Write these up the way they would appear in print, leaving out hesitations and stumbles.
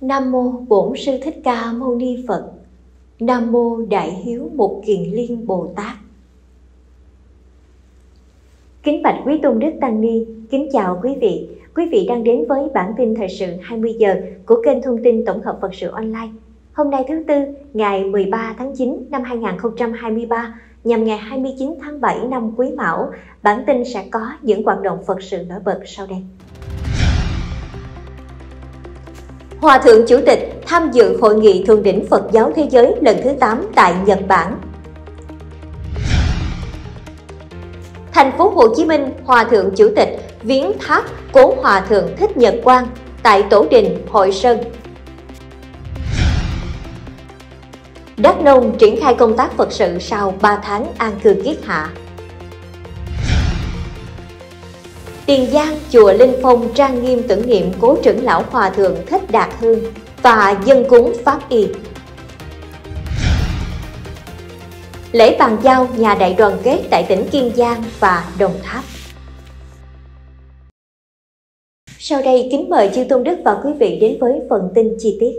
Nam mô Bổn Sư Thích Ca Mâu Ni Phật. Nam mô Đại Hiếu Mục Kiền Liên Bồ Tát. Kính bạch quý tôn đức tăng ni, kính chào quý vị. Quý vị đang đến với bản tin thời sự 20 giờ của kênh thông tin tổng hợp Phật sự online. Hôm nay thứ Tư, ngày 13 tháng 9 năm 2023, nhằm ngày 29 tháng 7 năm Quý Mão, bản tin sẽ có những hoạt động Phật sự nổi bật sau đây. Hòa Thượng Chủ tịch tham dự Hội nghị Thượng đỉnh Phật giáo Thế giới lần thứ 8 tại Nhật Bản. Thành phố Hồ Chí Minh, Hòa Thượng Chủ tịch viếng tháp Cố Hòa Thượng Thích Nhật Quang tại Tổ đình Hội Sơn. Đắk Nông triển khai công tác Phật sự sau 3 tháng an cư kiết hạ. Tiền Giang, chùa Linh Phong trang nghiêm tưởng niệm Cố trưởng lão Hòa Thượng Thích Đạt Hương và dân cúng Pháp Y. Lễ bàn giao nhà đại đoàn kết tại tỉnh Kiên Giang và Đồng Tháp. Sau đây kính mời chư tôn đức và quý vị đến với phần tin chi tiết.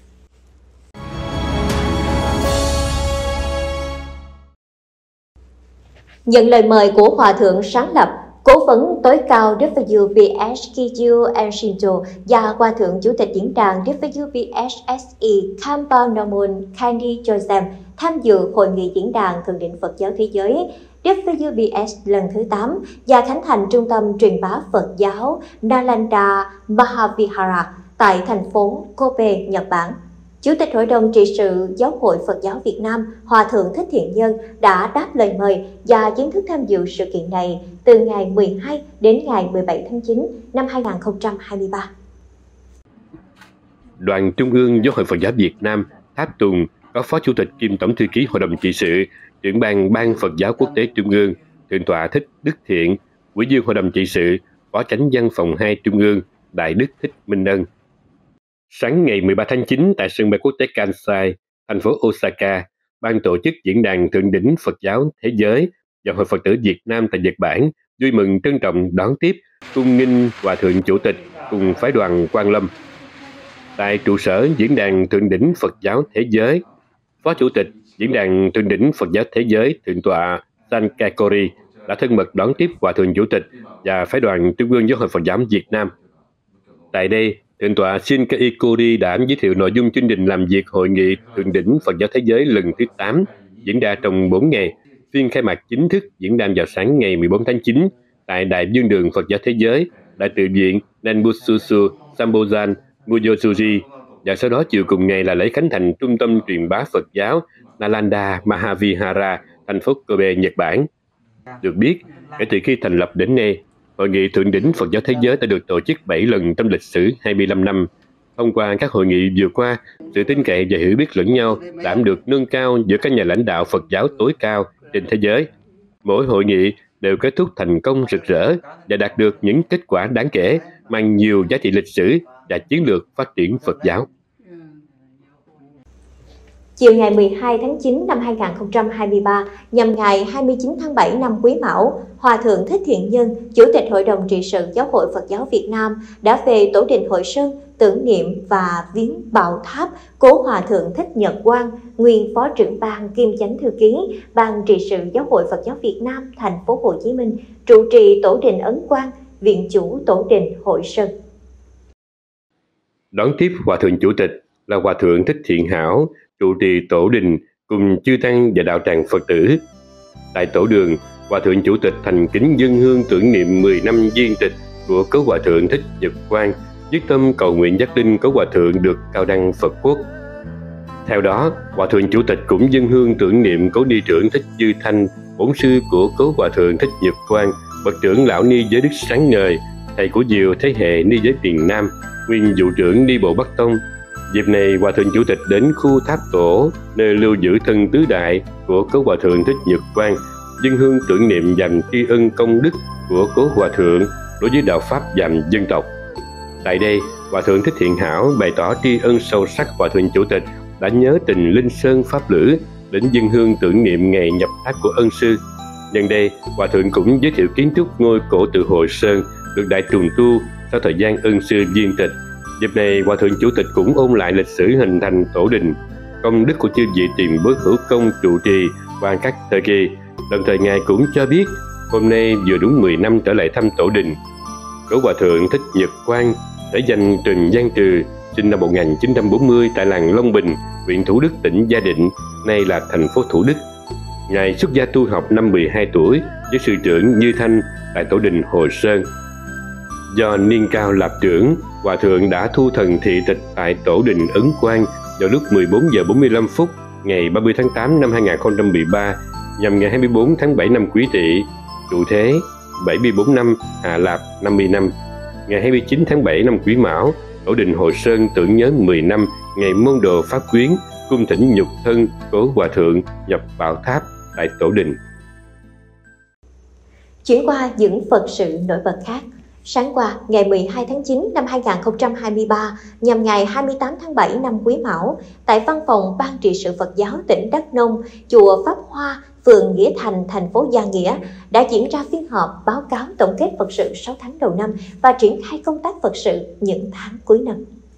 Nhận lời mời của Hòa Thượng sáng lập, Cố vấn tối cao WBS Kiyu Enshinto và Hòa Thượng Chủ tịch diễn đàn WBSSE Kampanomon Kandi Joseph tham dự Hội nghị diễn đàn Thượng đỉnh Phật giáo Thế giới WBS lần thứ 8 và khánh thành Trung tâm truyền bá Phật giáo Nalanda Mahavihara tại thành phố Kobe, Nhật Bản. Chủ tịch Hội đồng trị sự Giáo hội Phật giáo Việt Nam Hòa Thượng Thích Thiện Nhân đã đáp lời mời và chính thức tham dự sự kiện này từ ngày 12 đến ngày 17 tháng 9 năm 2023. Đoàn Trung ương Giáo hội Phật giáo Việt Nam Tháp Tùng có Phó Chủ tịch kiêm Tổng thư ký Hội đồng trị sự, trưởng ban Ban Phật giáo Quốc tế Trung ương, Thượng tọa Thích Đức Thiện, Ủy viên Hội đồng trị sự, Phó Chánh văn phòng 2 Trung ương, Đại đức Thích Minh Ân. Sáng ngày 13 tháng 9 tại sân bay quốc tế Kansai, thành phố Osaka, ban tổ chức diễn đàn Thượng đỉnh Phật giáo Thế giới và Hội Phật tử Việt Nam tại Nhật Bản vui mừng trân trọng đón tiếp cung nghinh Hòa Thượng Chủ tịch cùng phái đoàn Quan Lâm. Tại trụ sở diễn đàn Thượng đỉnh Phật giáo Thế giới, Phó Chủ tịch diễn đàn Thượng đỉnh Phật giáo Thế giới Thượng tọa Sankakori đã thân mật đón tiếp Hòa Thượng Chủ tịch và phái đoàn Trung ương Giáo hội Phật giáo Việt Nam. Tại đây, Thượng tọa Shinkai đã giới thiệu nội dung chương trình làm việc Hội nghị Thượng đỉnh Phật giáo Thế giới lần thứ 8 diễn ra trong 4 ngày. Phiên khai mạc chính thức diễn ra vào sáng ngày 14 tháng 9 tại Đại Dương đường Phật giáo Thế giới, Đại tự viện Nanbutsusu Sambozan Muyosuji, và sau đó chiều cùng ngày là lễ khánh thành Trung tâm truyền bá Phật giáo Nalanda Mahavihara, thành phố Kobe, Nhật Bản. Được biết, kể từ khi thành lập đến nay, Hội nghị Thượng đỉnh Phật giáo Thế giới đã được tổ chức 7 lần trong lịch sử 25 năm. Thông qua các hội nghị vừa qua, sự tin cậy và hiểu biết lẫn nhau đã được nâng cao giữa các nhà lãnh đạo Phật giáo tối cao trên thế giới. Mỗi hội nghị đều kết thúc thành công rực rỡ và đạt được những kết quả đáng kể, mang nhiều giá trị lịch sử và chiến lược phát triển Phật giáo. Chiều ngày 12 tháng 9 năm 2023, nhằm ngày 29 tháng 7 năm Quý Mão, Hòa Thượng Thích Thiện Nhân, Chủ tịch Hội đồng trị sự Giáo hội Phật giáo Việt Nam đã về Tổ đình Hội Sơn tưởng niệm và viếng bảo tháp Cố Hòa Thượng Thích Nhật Quang, nguyên Phó trưởng ban kiêm Chánh thư ký Ban trị sự Giáo hội Phật giáo Việt Nam thành phố Hồ Chí Minh, trụ trì Tổ đình Ấn Quang, viện chủ Tổ đình Hội Sơn. Đón tiếp Hòa Thượng Chủ tịch là Hòa Thượng Thích Thiện Hảo, trụ trì Tổ đình cùng chư tăng và đạo tràng Phật tử. Tại Tổ đường, Hòa Thượng Chủ tịch thành kính dâng hương tưởng niệm 10 năm viên tịch của Cố Hòa Thượng Thích Nhật Quang, quyết tâm cầu nguyện giác linh Cố Hòa Thượng được cao đăng Phật quốc. Theo đó, Hòa Thượng Chủ tịch cũng dâng hương tưởng niệm Cố Ni trưởng Thích Dư Thanh, bổn sư của Cố Hòa Thượng Thích Nhật Quang, bậc trưởng lão ni giới đức sáng ngời, thầy của nhiều thế hệ ni giới tiền Nam, nguyên vụ trưởng Ni bộ Bắc Tông. Dịp này, Hòa Thượng Chủ tịch đến khu tháp tổ, nơi lưu giữ thân tứ đại của Cố Hòa Thượng Thích Nhật Quang, dâng hương tưởng niệm dành tri ân công đức của Cố Hòa Thượng đối với đạo Pháp và dân tộc. Tại đây, Hòa Thượng Thích Thiện Hảo bày tỏ tri ân sâu sắc Hòa Thượng Chủ tịch đã nhớ tình Linh Sơn Pháp Lữ đến dâng hương tưởng niệm ngày nhập tháp của ân sư. Nhân đây, Hòa Thượng cũng giới thiệu kiến trúc ngôi cổ tự Hội Sơn được đại trùng tu sau thời gian ân sư viên tịch, Dịp này, Hòa thượng Chủ tịch cũng ôn lại lịch sử hình thành tổ đình, công đức của chư vị tiền bối hữu công trụ trì qua các thời kỳ. Đồng thời Ngài cũng cho biết hôm nay vừa đúng 10 năm trở lại thăm tổ đình. Cố Hòa thượng Thích Nhật Quang, thể danh Trần Văn Trừ, sinh năm 1940 tại làng Long Bình, huyện Thủ Đức, tỉnh Gia Định, nay là thành phố Thủ Đức. Ngài xuất gia tu học năm 12 tuổi với sư trưởng Như Thanh tại tổ đình Hồ Sơn. Do niên cao lạp trưởng, Hòa thượng đã thu thần thị tịch tại tổ đình Ấn Quang vào lúc 14 giờ 45 phút ngày 30 tháng 8 năm 2013 nhằm ngày 24 tháng 7 năm Quý Tỵ, Trụ Thế 74 năm, Hạ Lạp 50 năm. Ngày 29 tháng 7 năm Quý Mão, tổ đình Hồ Sơn tưởng nhớ 10 năm ngày môn đồ pháp quyến, cung thỉnh nhục thân Cố Hòa thượng nhập bảo tháp tại tổ đình. Chuyển qua những Phật sự nổi bật khác. Sáng qua, ngày 12 tháng 9 năm 2023, nhằm ngày 28 tháng 7 năm Quý Mão, tại văn phòng Ban trị sự Phật giáo tỉnh Đắk Nông, chùa Pháp Hoa, phường Nghĩa Thành, thành phố Gia Nghĩa, đã diễn ra phiên họp báo cáo tổng kết Phật sự 6 tháng đầu năm và triển khai công tác Phật sự những tháng cuối năm.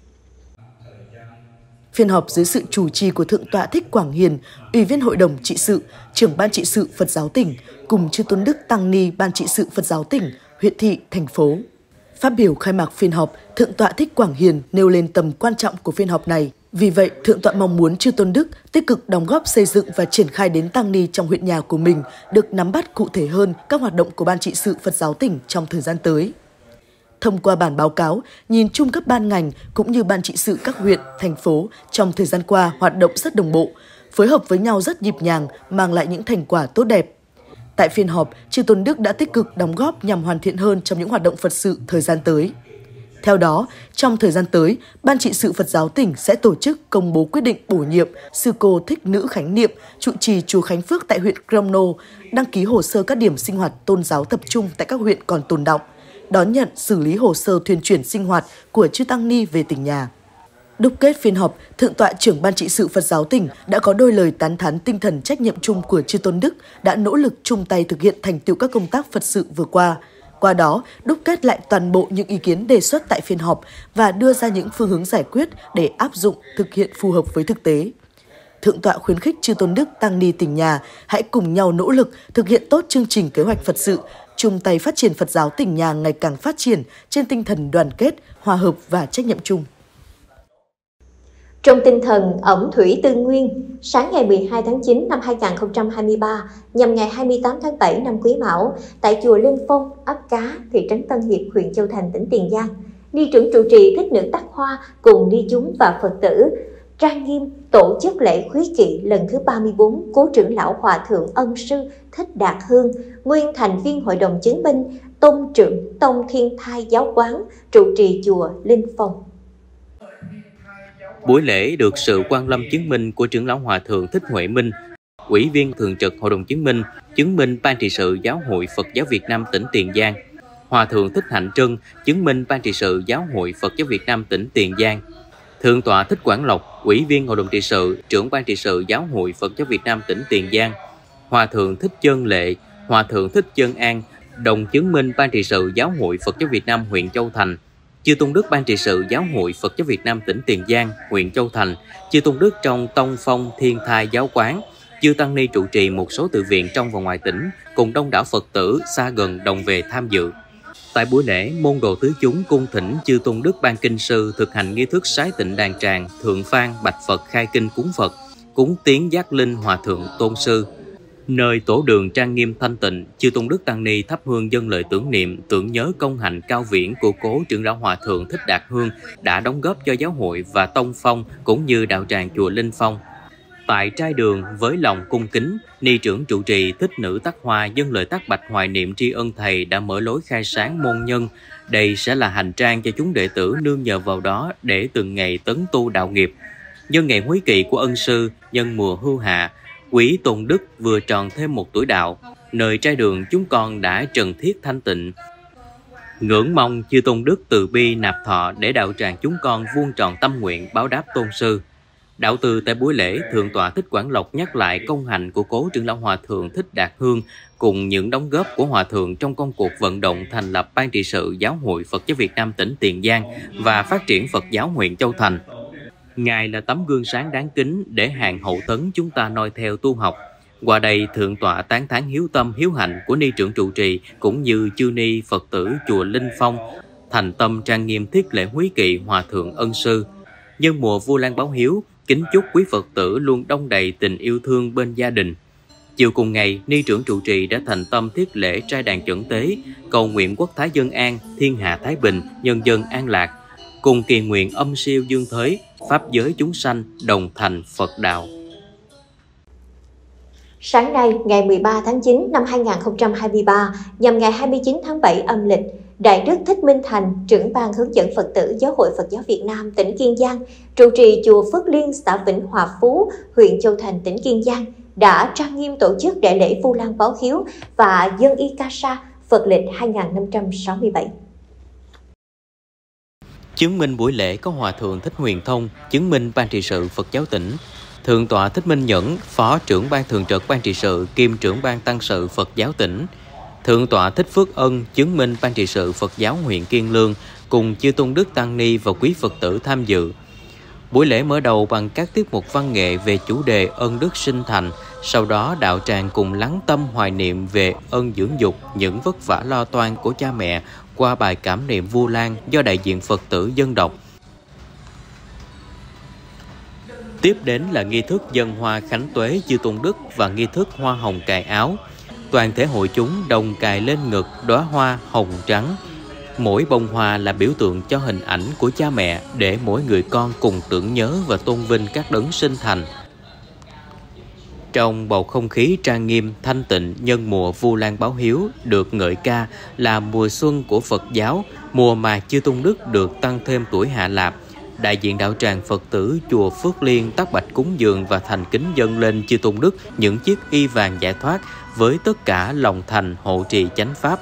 Phiên họp dưới sự chủ trì của Thượng tọa Thích Quảng Hiền, Ủy viên Hội đồng trị sự, Trưởng Ban trị sự Phật giáo tỉnh, cùng chư tôn đức tăng ni Ban trị sự Phật giáo tỉnh, huyện thị, thành phố. Phát biểu khai mạc phiên họp, Thượng tọa Thích Quảng Hiền nêu lên tầm quan trọng của phiên họp này. Vì vậy, Thượng tọa mong muốn chư tôn đức tích cực đóng góp xây dựng và triển khai đến tăng ni trong huyện nhà của mình được nắm bắt cụ thể hơn các hoạt động của Ban trị sự Phật giáo tỉnh trong thời gian tới. Thông qua bản báo cáo, nhìn chung các ban ngành cũng như Ban trị sự các huyện, thành phố trong thời gian qua hoạt động rất đồng bộ, phối hợp với nhau rất nhịp nhàng, mang lại những thành quả tốt đẹp. Tại phiên họp, chư tôn đức đã tích cực đóng góp nhằm hoàn thiện hơn trong những hoạt động Phật sự thời gian tới. Theo đó, trong thời gian tới, Ban trị sự Phật giáo tỉnh sẽ tổ chức công bố quyết định bổ nhiệm sư cô Thích Nữ Khánh Niệm, trụ trì chùa Khánh Phước tại huyện Crono, đăng ký hồ sơ các điểm sinh hoạt tôn giáo tập trung tại các huyện còn tồn đọng, đón nhận xử lý hồ sơ thuyên chuyển sinh hoạt của chư tăng ni về tỉnh nhà. Đúc kết phiên họp, Thượng tọa Trưởng Ban trị sự Phật giáo tỉnh đã có đôi lời tán thán tinh thần trách nhiệm chung của chư tôn đức đã nỗ lực chung tay thực hiện thành tựu các công tác Phật sự vừa qua. Qua đó, đúc kết lại toàn bộ những ý kiến đề xuất tại phiên họp và đưa ra những phương hướng giải quyết để áp dụng thực hiện phù hợp với thực tế. Thượng tọa khuyến khích chư tôn đức tăng ni tỉnh nhà hãy cùng nhau nỗ lực thực hiện tốt chương trình kế hoạch Phật sự, chung tay phát triển Phật giáo tỉnh nhà ngày càng phát triển trên tinh thần đoàn kết, hòa hợp và trách nhiệm chung. Trong tinh thần ẩm thủy tư nguyên, sáng ngày 12 tháng 9 năm 2023, nhằm ngày 28 tháng 7 năm Quý Mão, tại chùa Linh Phong, ấp Cá, thị trấn Tân Hiệp, huyện Châu Thành, tỉnh Tiền Giang, ni trưởng trụ trì Thích Nữ Tắc Hoa cùng ni chúng và Phật tử trang nghiêm tổ chức lễ khuyết kỵ lần thứ 34 cố trưởng lão Hòa thượng Ân sư Thích Đạt Hương, nguyên thành viên Hội đồng chứng minh, tôn trưởng Tông Thiên Thai Giáo quán, trụ trì chùa Linh Phong. Buổi lễ được sự quan lâm chứng minh của trưởng lão Hòa thượng Thích Huệ Minh, Ủy viên thường trực Hội đồng chứng minh Ban trị sự Giáo hội Phật giáo Việt Nam tỉnh Tiền Giang, Hòa thượng Thích Hạnh Trân, chứng minh Ban trị sự Giáo hội Phật giáo Việt Nam tỉnh Tiền Giang, Thượng tọa Thích Quảng Lộc, Ủy viên Hội đồng trị sự, trưởng Ban trị sự Giáo hội Phật giáo Việt Nam tỉnh Tiền Giang, Hòa thượng Thích Chân Lệ, Hòa thượng Thích Chân An, đồng chứng minh Ban trị sự Giáo hội Phật giáo Việt Nam huyện Châu Thành, chư tôn đức Ban trị sự Giáo hội Phật giáo Việt Nam tỉnh Tiền Giang, huyện Châu Thành, chư tôn đức trong Tông Phong Thiên Thai Giáo quán, chư tăng ni trụ trì một số tự viện trong và ngoài tỉnh, cùng đông đảo Phật tử xa gần đồng về tham dự. Tại buổi lễ, môn đồ tứ chúng cung thỉnh chư tôn đức Ban kinh sư thực hành nghi thức sái tịnh đàn tràng, thượng phan bạch Phật khai kinh cúng Phật, cúng tiến giác linh Hòa thượng tôn sư. Nơi tổ đường trang nghiêm thanh tịnh, chư tôn đức tăng ni thắp hương dâng lời tưởng niệm, tưởng nhớ công hạnh cao viễn của cố trưởng lão Hòa thượng Thích Đạt Hương đã đóng góp cho giáo hội và tông phong cũng như đạo tràng chùa Linh Phong. Tại trai đường, với lòng cung kính, ni trưởng trụ trì Thích Nữ Tắc Hoa dâng lời tác bạch hoài niệm tri ân thầy đã mở lối khai sáng môn nhân. Đây sẽ là hành trang cho chúng đệ tử nương nhờ vào đó để từng ngày tấn tu đạo nghiệp. Nhân ngày húy kỵ của ân sư, nhân mùa hưu hạ, quý tôn đức vừa tròn thêm một tuổi đạo, nơi trai đường chúng con đã trần thiết thanh tịnh. Ngưỡng mong chư tôn đức từ bi nạp thọ để đạo tràng chúng con vuông tròn tâm nguyện báo đáp tôn sư. Đạo từ tại buổi lễ, Thượng tọa Thích Quảng Lộc nhắc lại công hạnh của cố trưởng lão Hòa thượng Thích Đạt Hương cùng những đóng góp của Hòa thượng trong công cuộc vận động thành lập Ban trị sự Giáo hội Phật giáo Việt Nam tỉnh Tiền Giang và phát triển Phật giáo huyện Châu Thành. Ngài là tấm gương sáng đáng kính để hàng hậu tấn chúng ta noi theo tu học. Qua đây, Thượng tọa tán thán hiếu tâm hiếu hạnh của ni trưởng trụ trì cũng như chư ni Phật tử chùa Linh Phong thành tâm trang nghiêm thiết lễ húy kỵ Hòa thượng ân sư. Nhân mùa Vu Lan báo hiếu, kính chúc quý Phật tử luôn đong đầy tình yêu thương bên gia đình. Chiều cùng ngày, ni trưởng trụ trì đã thành tâm thiết lễ trai đàn chẩn tế, cầu nguyện quốc thái dân an, thiên hạ thái bình, nhân dân an lạc, cùng kỳ nguyện âm siêu dương thới, pháp giới chúng sanh đồng thành Phật đạo. Sáng nay, ngày 13 tháng 9 năm 2023, nhằm ngày 29 tháng 7 âm lịch, Đại đức Thích Minh Thành, trưởng ban hướng dẫn Phật tử Giáo hội Phật giáo Việt Nam tỉnh Kiên Giang, trụ trì chùa Phước Liên, xã Vĩnh Hòa Phú, huyện Châu Thành, tỉnh Kiên Giang, đã trang nghiêm tổ chức đại lễ Vu Lan báo hiếu và dân y ca sa Phật lịch 2567. Chứng minh buổi lễ có Hòa thượng Thích Huyền Thông, chứng minh Ban trị sự Phật giáo tỉnh, Thượng tọa Thích Minh Nhẫn, Phó trưởng ban thường trực Ban trị sự kiêm trưởng ban tăng sự Phật giáo tỉnh, Thượng tọa Thích Phước Ân, chứng minh Ban trị sự Phật giáo huyện Kiên Lương, cùng chư tôn đức tăng ni và quý Phật tử tham dự. Buổi lễ mở đầu bằng các tiết mục văn nghệ về chủ đề ân đức sinh thành, sau đó đạo tràng cùng lắng tâm hoài niệm về ân dưỡng dục, những vất vả lo toan của cha mẹ qua bài cảm niệm Vu Lan do đại diện Phật tử dân đọc. Tiếp đến là nghi thức dân hoa khánh tuế chư tôn đức và nghi thức hoa hồng cài áo. Toàn thể hội chúng đồng cài lên ngực đóa hoa hồng trắng. Mỗi bông hoa là biểu tượng cho hình ảnh của cha mẹ để mỗi người con cùng tưởng nhớ và tôn vinh các đấng sinh thành. Trong bầu không khí trang nghiêm thanh tịnh nhân mùa Vu Lan báo hiếu được ngợi ca là mùa xuân của Phật giáo, mùa mà chư tôn đức được tăng thêm tuổi hạ lạp. Đại diện đạo tràng Phật tử chùa Phước Liên tất bạch cúng dường và thành kính dâng lên chư tôn đức những chiếc y vàng giải thoát với tất cả lòng thành hộ trì chánh pháp.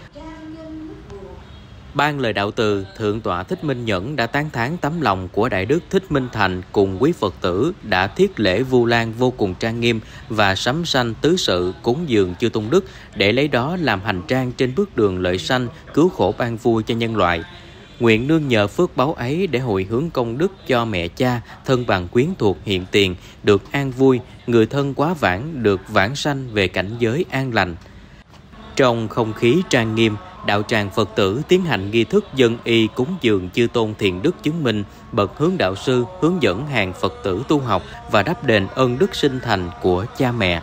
Ban lời đạo từ, Thượng tọa Thích Minh Nhẫn đã tán thán tấm lòng của Đại đức Thích Minh Thành cùng quý Phật tử đã thiết lễ Vu Lan vô cùng trang nghiêm và sắm sanh tứ sự cúng dường chư tôn đức để lấy đó làm hành trang trên bước đường lợi sanh, cứu khổ ban vui cho nhân loại. Nguyện nương nhờ phước báu ấy để hồi hướng công đức cho mẹ cha, thân bằng quyến thuộc hiện tiền, được an vui, người thân quá vãng được vãng sanh về cảnh giới an lành. Trong không khí trang nghiêm, đạo tràng Phật tử tiến hành nghi thức dân y cúng dường chư tôn thiện đức chứng minh, bậc hướng đạo sư hướng dẫn hàng Phật tử tu học và đáp đền ơn đức sinh thành của cha mẹ.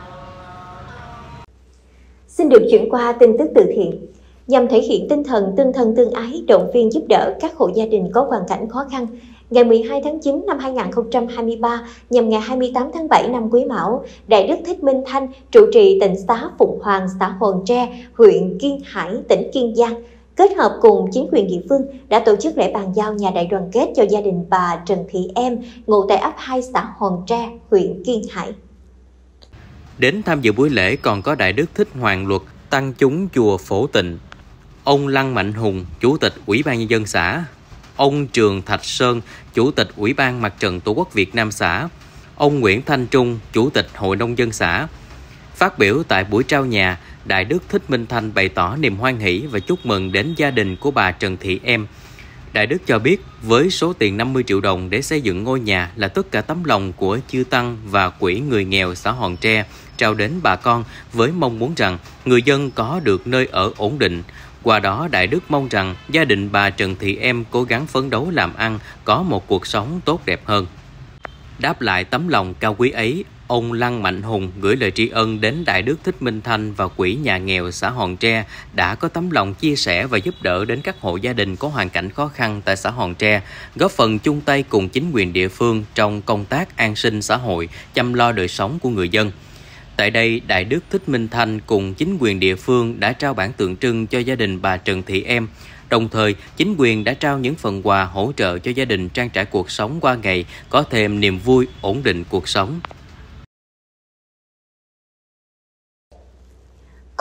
Xin được chuyển qua tin tức từ thiện. Nhằm thể hiện tinh thần tương thân tương ái, động viên giúp đỡ các hộ gia đình có hoàn cảnh khó khăn, ngày 12 tháng 9 năm 2023 nhằm ngày 28 tháng 7 năm Quý Mão, Đại đức Thích Minh Thanh, trụ trì tịnh xá Phụng Hoàng, xã Hòn Tre, huyện Kiên Hải, tỉnh Kiên Giang, kết hợp cùng chính quyền địa phương đã tổ chức lễ bàn giao nhà đại đoàn kết cho gia đình bà Trần Thị Em, ngụ tại ấp 2 xã Hòn Tre, huyện Kiên Hải. Đến tham dự buổi lễ còn có Đại đức Thích Hoàng Luật, tăng chúng chùa Phổ Tịnh, ông Lăng Mạnh Hùng, Chủ tịch Ủy ban Nhân dân xã, ông Trường Thạch Sơn, Chủ tịch Ủy ban Mặt trận Tổ quốc Việt Nam xã, ông Nguyễn Thanh Trung, Chủ tịch Hội nông dân xã. Phát biểu tại buổi trao nhà, Đại đức Thích Minh Thanh bày tỏ niềm hoan hỷ và chúc mừng đến gia đình của bà Trần Thị Em. Đại đức cho biết với số tiền 50 triệu đồng để xây dựng ngôi nhà là tất cả tấm lòng của chư tăng và quỹ người nghèo xã Hòn Tre trao đến bà con với mong muốn rằng người dân có được nơi ở ổn định. Qua đó, Đại đức mong rằng gia đình bà Trần Thị Em cố gắng phấn đấu làm ăn, có một cuộc sống tốt đẹp hơn. Đáp lại tấm lòng cao quý ấy, ông Lăng Mạnh Hùng gửi lời tri ân đến Đại đức Thích Minh Thanh và quỹ nhà nghèo xã Hòn Tre đã có tấm lòng chia sẻ và giúp đỡ đến các hộ gia đình có hoàn cảnh khó khăn tại xã Hòn Tre, góp phần chung tay cùng chính quyền địa phương trong công tác an sinh xã hội, chăm lo đời sống của người dân. Tại đây, Đại đức Thích Minh Thanh cùng chính quyền địa phương đã trao bản tượng trưng cho gia đình bà Trần Thị Em. Đồng thời, chính quyền đã trao những phần quà hỗ trợ cho gia đình trang trải cuộc sống qua ngày, có thêm niềm vui, ổn định cuộc sống.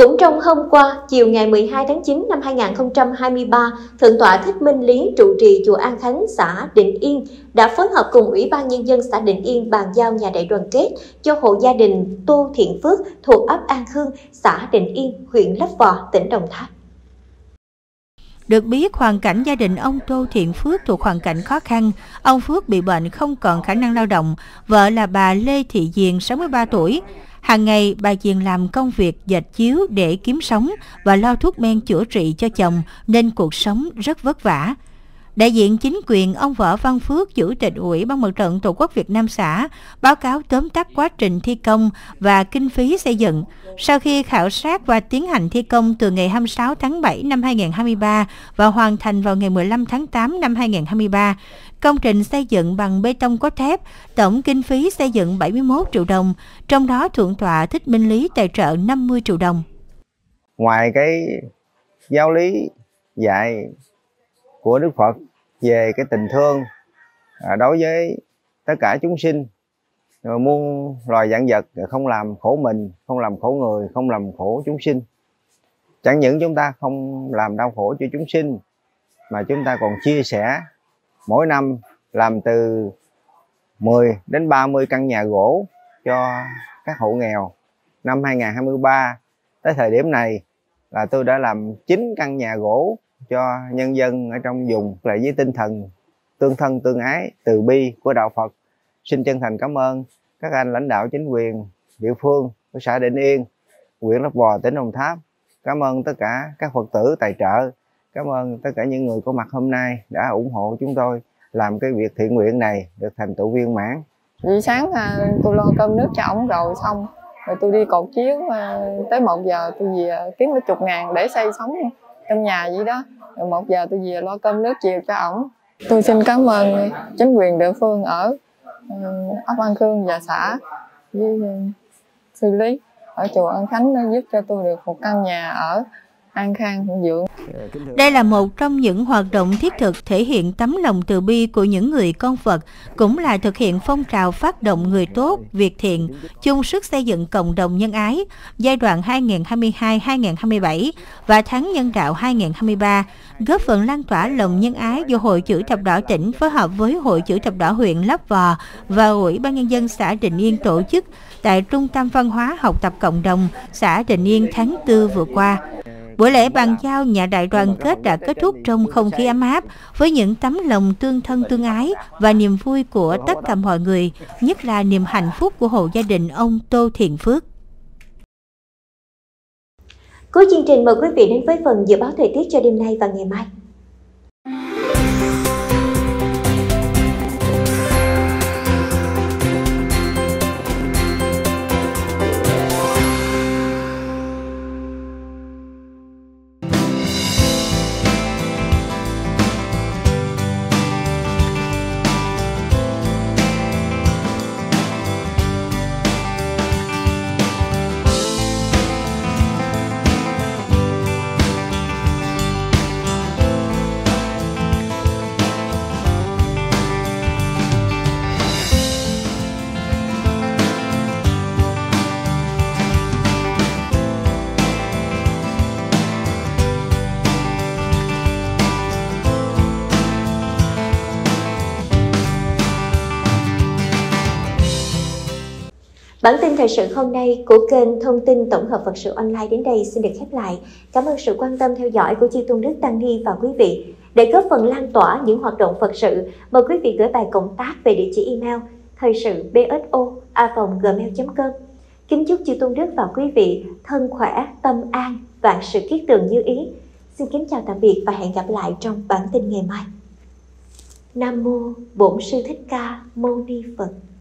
Cũng trong hôm qua, chiều ngày 12 tháng 9 năm 2023, Thượng tọa Thích Minh Lý trụ trì chùa An Khánh, xã Định Yên đã phối hợp cùng Ủy ban Nhân dân xã Định Yên bàn giao nhà đại đoàn kết cho hộ gia đình Tô Thiện Phước thuộc ấp An Khương, xã Định Yên, huyện Lấp Vò, tỉnh Đồng Tháp. Được biết, hoàn cảnh gia đình ông Tô Thiện Phước thuộc hoàn cảnh khó khăn. Ông Phước bị bệnh không còn khả năng lao động. Vợ là bà Lê Thị Diền, 63 tuổi. Hàng ngày, bà Diền làm công việc dệt chiếu để kiếm sống và lo thuốc men chữa trị cho chồng, nên cuộc sống rất vất vả. Đại diện chính quyền, ông Võ Văn Phước, Chủ tịch Ủy ban Mặt trận Tổ quốc Việt Nam xã, báo cáo tóm tắt quá trình thi công và kinh phí xây dựng. Sau khi khảo sát và tiến hành thi công từ ngày 26 tháng 7 năm 2023 và hoàn thành vào ngày 15 tháng 8 năm 2023, công trình xây dựng bằng bê tông cốt thép, tổng kinh phí xây dựng 71 triệu đồng, trong đó Thượng tọa Thích Minh Lý tài trợ 50 triệu đồng. Ngoài cái giáo lý dạy của Đức Phật về cái tình thương đối với tất cả chúng sinh, muôn loài vạn vật, không làm khổ mình, không làm khổ người, không làm khổ chúng sinh. Chẳng những chúng ta không làm đau khổ cho chúng sinh, mà chúng ta còn chia sẻ mỗi năm làm từ 10 đến 30 căn nhà gỗ cho các hộ nghèo. Năm 2023 tới thời điểm này là tôi đã làm 9 căn nhà gỗ cho nhân dân ở trong vùng, lại với tinh thần tương thân tương ái, từ bi của đạo Phật. Xin chân thành cảm ơn các anh lãnh đạo chính quyền địa phương của xã Định Yên, huyện Lấp Vò, tỉnh Đồng Tháp. Cảm ơn tất cả các Phật tử tài trợ. Cảm ơn tất cả những người có mặt hôm nay đã ủng hộ chúng tôi làm cái việc thiện nguyện này được thành tựu viên mãn. Buổi sáng tôi lo cơm nước cho ổng rồi xong rồi tôi đi cột chiếu, tới 1 giờ tôi về kiếm mấy chục ngàn để xây sống trong nhà vậy đó. Rồi 1 giờ tôi về lo cơm nước chiều cho ổng. Tôi xin cảm ơn chính quyền địa phương ở ấp An Khương và xã với sư lý ở chùa An Khánh, nó giúp cho tôi được một căn nhà ở an khang thịnh vượng. Đây là một trong những hoạt động thiết thực thể hiện tấm lòng từ bi của những người con Phật, cũng là thực hiện phong trào phát động người tốt, việc thiện, chung sức xây dựng cộng đồng nhân ái giai đoạn 2022-2027 và tháng nhân đạo 2023, góp phần lan tỏa lòng nhân ái do Hội Chữ Thập Đỏ tỉnh phối hợp với Hội Chữ Thập Đỏ huyện Lấp Vò và Ủy ban Nhân dân xã Định Yên tổ chức tại Trung tâm Văn hóa Học tập Cộng đồng xã Định Yên tháng 4 vừa qua. Buổi lễ bàn giao nhà đại đoàn kết đã kết thúc trong không khí ấm áp với những tấm lòng tương thân tương ái và niềm vui của tất cả mọi người, nhất là niềm hạnh phúc của hộ gia đình ông Tô Thiện Phước. Cuối chương trình mời quý vị đến với phần dự báo thời tiết cho đêm nay và ngày mai. Bản tin thời sự hôm nay của kênh Thông tin Tổng hợp Phật sự Online đến đây xin được khép lại. Cảm ơn sự quan tâm theo dõi của chư Tôn Đức Tăng Ni và quý vị. Để góp phần lan tỏa những hoạt động Phật sự, mời quý vị gửi bài cộng tác về địa chỉ email thời sự bso@gmail.com. Kính chúc chư Tôn Đức và quý vị thân khỏe, tâm an, vạn sự kiết tường như ý. Xin kính chào tạm biệt và hẹn gặp lại trong bản tin ngày mai. Nam mô Bổn Sư Thích Ca Mâu Ni Phật.